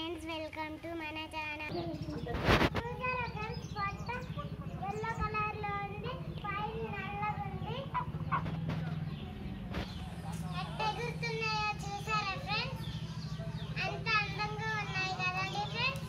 Friends, welcome to మన channel. చూసారా friends, పొట్ట ఎల్లో కలర్ లో ఉంది, పైన నల్లగా ఉంది. ఎట్ట ఎగురుతున్నాయో చూసారా ఫ్రెండ్స్, అంత అందంగా ఉన్నాయి కదండి ఫ్రెండ్స్.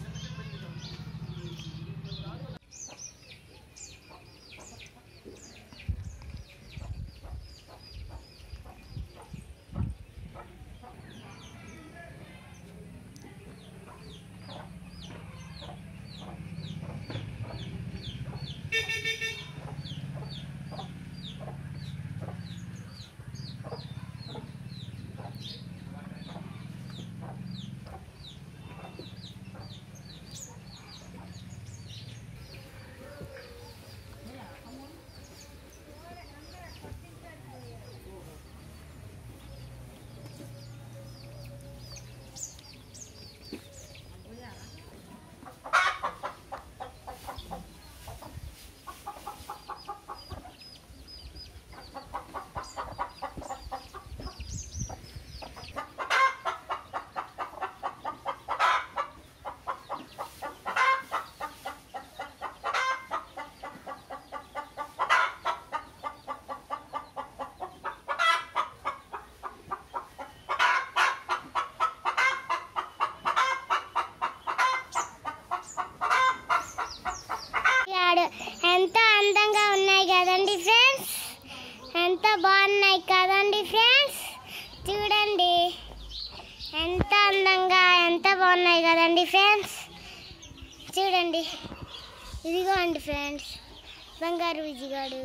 ఎంత అందంగా ఉన్నాయి కదండి ఫ్రెండ్స్, ఎంత బాగున్నాయి కదండి ఫ్రెండ్స్. చూడండి ఎంత అందంగా, ఎంత బాగున్నాయి కదండి ఫ్రెండ్స్. చూడండి, ఇదిగోండి ఫ్రెండ్స్ బంగారు బుజ్జిగాడు.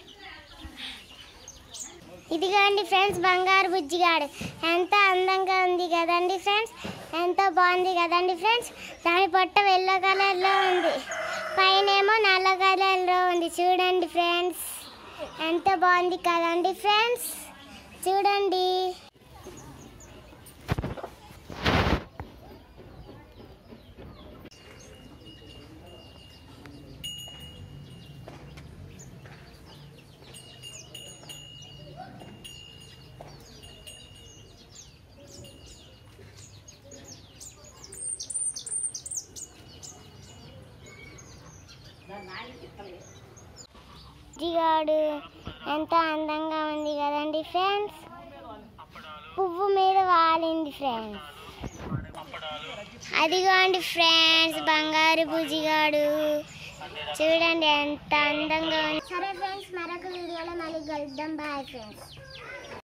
ఇదిగోండి ఫ్రెండ్స్ బంగారు బుజ్జిగాడు. ఎంత అందంగా ఉంది కదండి ఫ్రెండ్స్, ఎంత బాగుంది కదండి ఫ్రెండ్స్. దాని పొట్ట ఎల్లో కలర్లో ఉంది, పైనేమో నల్ల కలర్లో ఉంది. చూడండి ఫ్రెండ్స్, ఎంత బాగుంది కదండి ఫ్రెండ్స్. చూడండి, బుజ్జిగాడు ఎంత అందంగా ఉంది కదండి ఫ్రెండ్స్. పువ్వు మీద వాలింది ఫ్రెండ్స్. అదిగోండి ఫ్రెండ్స్ బంగారు బుజ్జిగాడు. చూడండి ఎంత అందంగా ఉంది. సరే ఫ్రెండ్స్, మరొక వీడియోలో మళ్ళీ కలుద్దాం. Bye friends.